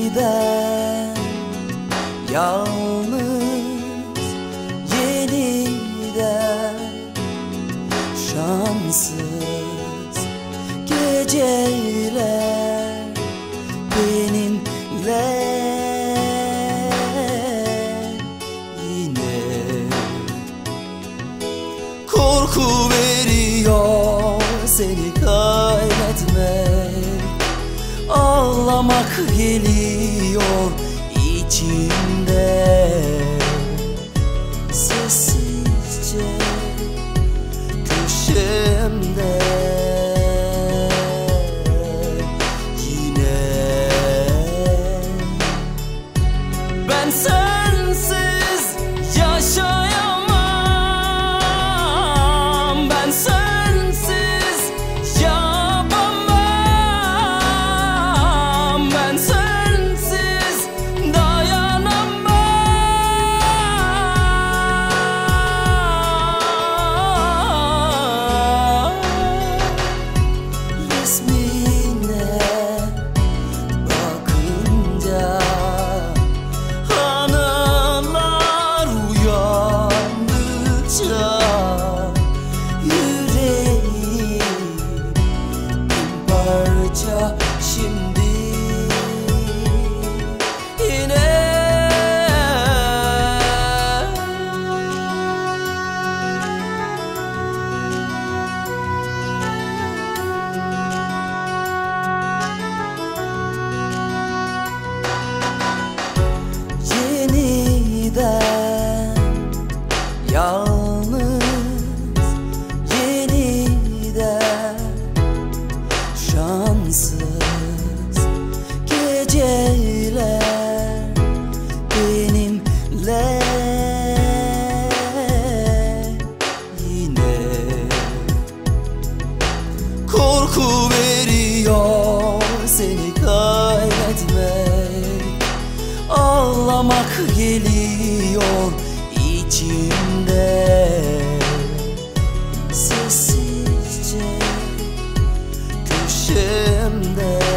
Yeniden, yalnız yeniden, şanssız geceler benimle yine. Korku veriyor seni kaybetmek, ağlamak geliyor içimde. Sessizce köşemde yine. Ben sensiz yaşayamam, ben sensiz yapamam, ben sensiz dayanamam. Resmine bakınca anılar uyandıkça yüreğim bir parça şimdi yine. Yeniden, yalnız yeniden, şanssız geceler benimle yine. Korku veriyor seni kaybetmek, ağlamak geliyor içimde. Sessizce köşemde